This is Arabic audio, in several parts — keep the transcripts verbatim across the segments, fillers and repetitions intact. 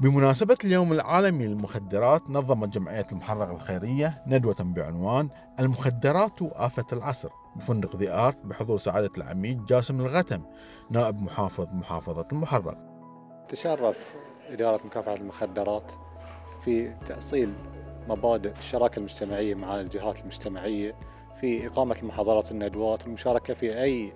بمناسبة اليوم العالمي للمخدرات، نظمت جمعية المحرق الخيرية ندوة بعنوان المخدرات وآفة العصر بفندق ذي آرت بحضور سعادة العميد جاسم الغتم نائب محافظ محافظة المحرق. تشرف إدارة مكافحة المخدرات في تأصيل مبادئ الشراكة المجتمعية مع الجهات المجتمعية في إقامة المحاضرات والندوات والمشاركة في أي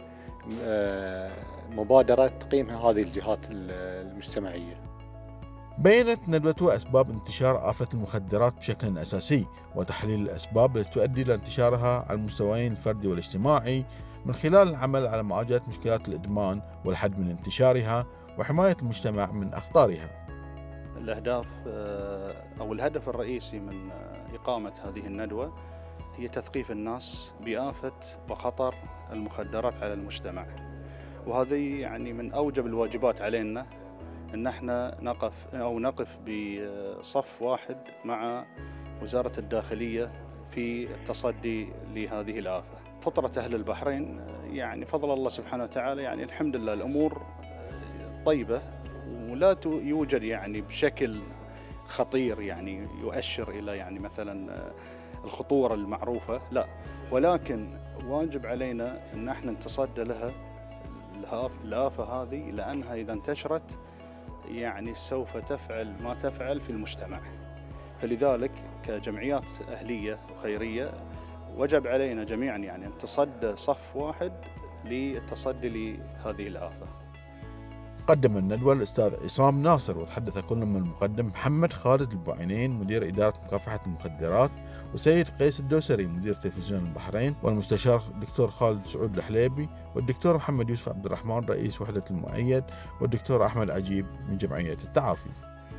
مبادرة تقيمها هذه الجهات المجتمعية. بيّنت ندوة أسباب انتشار آفة المخدرات بشكل أساسي وتحليل الأسباب التي تؤدي إلى انتشارها على المستويين الفردي والاجتماعي من خلال العمل على معالجة مشكلات الإدمان والحد من انتشارها وحماية المجتمع من أخطارها. الأهداف أو الهدف الرئيسي من إقامة هذه الندوة هي تثقيف الناس بآفة وخطر المخدرات على المجتمع، وهذه يعني من أوجب الواجبات علينا أن احنا نقف أو نقف بصف واحد مع وزارة الداخلية في التصدي لهذه الآفة. فطرة أهل البحرين يعني فضل الله سبحانه وتعالى، يعني الحمد لله الأمور طيبة ولا يوجد يعني بشكل خطير يعني يؤشر إلى يعني مثلا الخطورة المعروفة، لا، ولكن واجب علينا أن احنا نتصدى لها الآفة هذه، لأنها إذا انتشرت يعني سوف تفعل ما تفعل في المجتمع. فلذلك كجمعيات أهلية وخيرية وجب علينا جميعا يعني أن نتصدى صف واحد للتصدي لهذه الآفة. قدم الندوة الأستاذ عصام ناصر، وتحدث كل من المقدم محمد خالد البوعينين مدير إدارة مكافحة المخدرات، وسيد قيس الدوسري مدير تلفزيون البحرين، والمستشار الدكتور خالد سعود الحليبي، والدكتور محمد يوسف عبد الرحمن رئيس وحدة المؤيد، والدكتور أحمد عجيب من جمعية التعافي.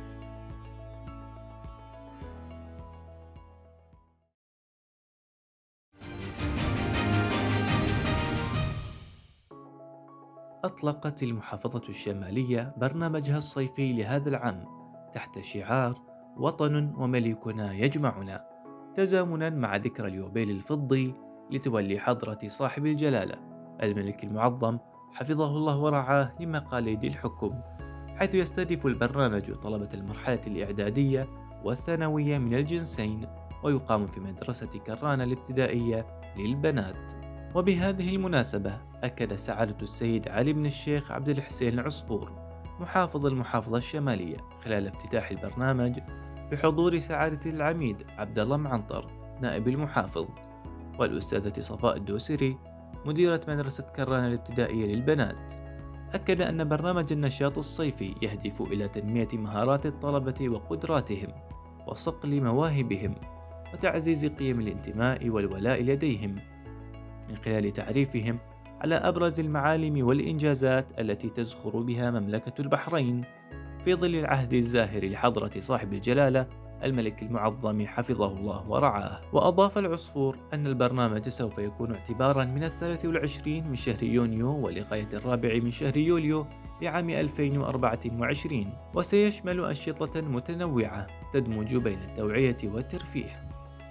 أطلقت المحافظة الشمالية برنامجها الصيفي لهذا العام تحت شعار وطن وملكنا يجمعنا، تزامنا مع ذكرى اليوبيل الفضي لتولي حضرة صاحب الجلالة الملك المعظم حفظه الله ورعاه لمقاليد الحكم، حيث يستهدف البرنامج طلبة المرحلة الإعدادية والثانوية من الجنسين، ويقام في مدرسة كرانة الابتدائية للبنات. وبهذه المناسبة أكد سعادة السيد علي بن الشيخ عبد الحسين العصفور محافظ المحافظة الشمالية خلال افتتاح البرنامج بحضور سعادة العميد عبد الله معنطر نائب المحافظ، والأستاذة صفاء الدوسري مديرة مدرسة كرانة الابتدائية للبنات، أكد أن برنامج النشاط الصيفي يهدف إلى تنمية مهارات الطلبة وقدراتهم وصقل مواهبهم وتعزيز قيم الانتماء والولاء لديهم من خلال تعريفهم على أبرز المعالم والإنجازات التي تزخر بها مملكة البحرين في ظل العهد الزاهر لحضرة صاحب الجلالة الملك المعظم حفظه الله ورعاه. وأضاف العصفور أن البرنامج سوف يكون اعتبارا من الثالث والعشرين من شهر يونيو ولغاية الرابع من شهر يوليو لعام ألفين وأربعة وعشرين، وسيشمل أنشطة متنوعة تدمج بين التوعية والترفيه.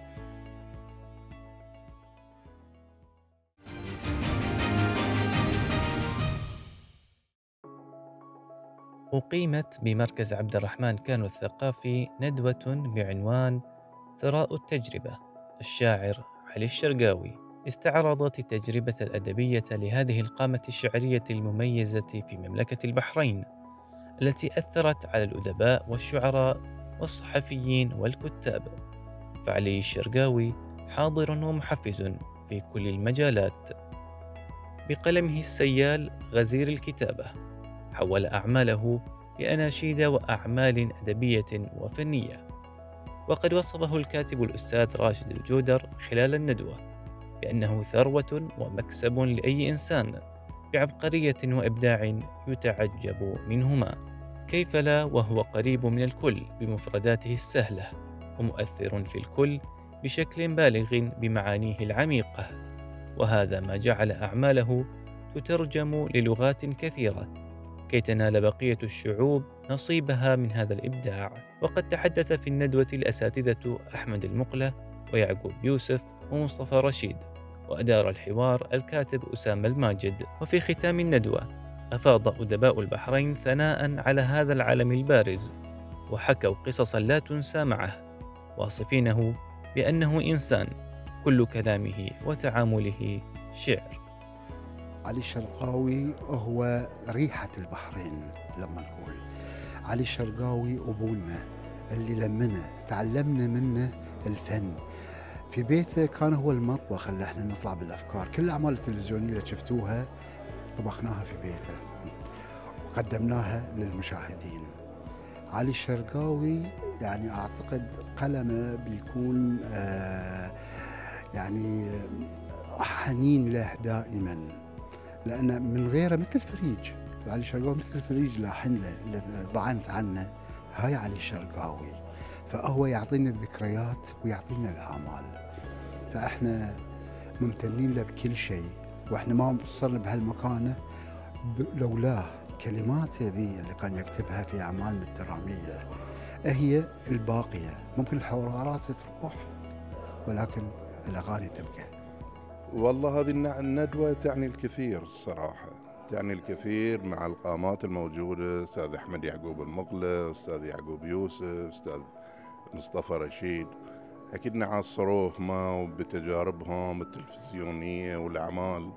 أقيمت بمركز عبد الرحمن كانو الثقافي ندوة بعنوان ثراء التجربة. الشاعر علي الشرقاوي استعرضت التجربة الأدبية لهذه القامة الشعرية المميزة في مملكة البحرين التي أثرت على الأدباء والشعراء والصحفيين والكتاب. فعلي الشرقاوي حاضر ومحفز في كل المجالات، بقلمه السيال غزير الكتابة حول أعماله لأناشيد وأعمال أدبية وفنية. وقد وصفه الكاتب الأستاذ راشد الجودر خلال الندوة بأنه ثروة ومكسب لأي إنسان بعبقرية وإبداع يتعجب منهما، كيف لا وهو قريب من الكل بمفرداته السهلة ومؤثر في الكل بشكل بالغ بمعانيه العميقة، وهذا ما جعل أعماله تترجم للغات كثيرة كي تنال بقية الشعوب نصيبها من هذا الإبداع. وقد تحدث في الندوة الأساتذة أحمد المقلة ويعقوب يوسف ومصطفى رشيد، وأدار الحوار الكاتب أسامة الماجد. وفي ختام الندوة أفاض أدباء البحرين ثناء على هذا العلم البارز وحكوا قصصا لا تنسى معه، واصفينه بأنه إنسان كل كلامه وتعامله شعر. علي الشرقاوي هو ريحة البحرين. لما نقول علي الشرقاوي أبونا اللي لمنا تعلمنا منه الفن، في بيته كان هو المطبخ اللي احنا نطلع بالأفكار. كل الأعمال التلفزيونية اللي شفتوها طبخناها في بيته وقدمناها للمشاهدين. علي الشرقاوي يعني أعتقد قلمه بيكون آه يعني حنين له دائما، لأن من غيره مثل فريج. علي الشرقاوي مثل فريج لاحن له اللي ضعنت عنه، هاي علي الشرقاوي. فهو يعطينا الذكريات ويعطينا الآمال، فإحنا ممتنين له بكل شيء، وإحنا ما وصلنا بهالمكانة لولاه. كلمات هذه اللي كان يكتبها في أعمالنا الدرامية هي الباقية. ممكن الحوارات تروح ولكن الأغاني تبقى. والله هذه الندوة تعني الكثير الصراحة، تعني الكثير مع القامات الموجودة، أستاذ أحمد يعقوب المقلة، أستاذ يعقوب يوسف، أستاذ مصطفى رشيد. أكيد نعصروهم بتجاربهم التلفزيونية والأعمال.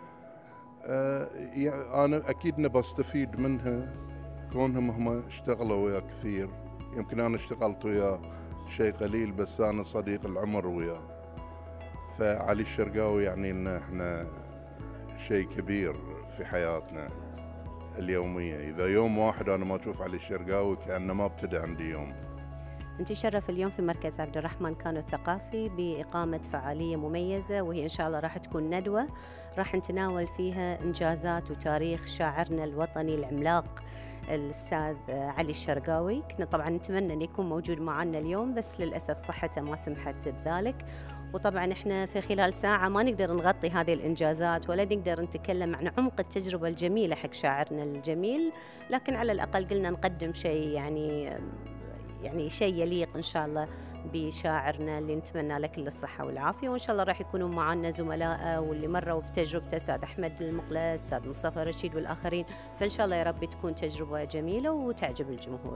أه أنا أكيد نبى أستفيد منها كونهم هم اشتغلوا وياه كثير. يمكن أنا اشتغلت وياه شيء قليل، بس أنا صديق العمر وياه. فعلي الشرقاوي يعني إن إحنا شيء كبير في حياتنا اليومية. إذا يوم واحد أنا ما أشوف علي الشرقاوي كأنه ما ابتدى عندي يوم. أنت شرف اليوم في مركز عبد الرحمن كانو الثقافي بإقامة فعالية مميزة، وهي إن شاء الله راح تكون ندوة راح نتناول فيها إنجازات وتاريخ شاعرنا الوطني العملاق الأستاذ علي الشرقاوي. كنا طبعا نتمنى أن يكون موجود معنا اليوم، بس للأسف صحته ما سمحت بذلك. وطبعا احنا في خلال ساعة ما نقدر نغطي هذه الإنجازات ولا نقدر نتكلم عن عمق التجربة الجميلة حق شاعرنا الجميل، لكن على الأقل قلنا نقدم شيء يعني يعني شيء يليق إن شاء الله بشاعرنا اللي نتمنى له كل الصحة والعافية. وإن شاء الله راح يكونوا معنا زملائه واللي مروا بتجربته، أستاذ أحمد المقلة، أستاذ مصطفى رشيد والآخرين. فإن شاء الله يا رب تكون تجربة جميلة وتعجب الجمهور.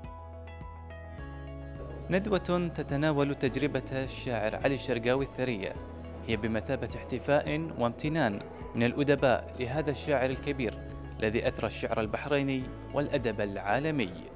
ندوة تتناول تجربة الشاعر علي الشرقاوي الثرية، هي بمثابة احتفاء وامتنان من الأدباء لهذا الشاعر الكبير الذي أثرى الشعر البحريني والأدب العالمي.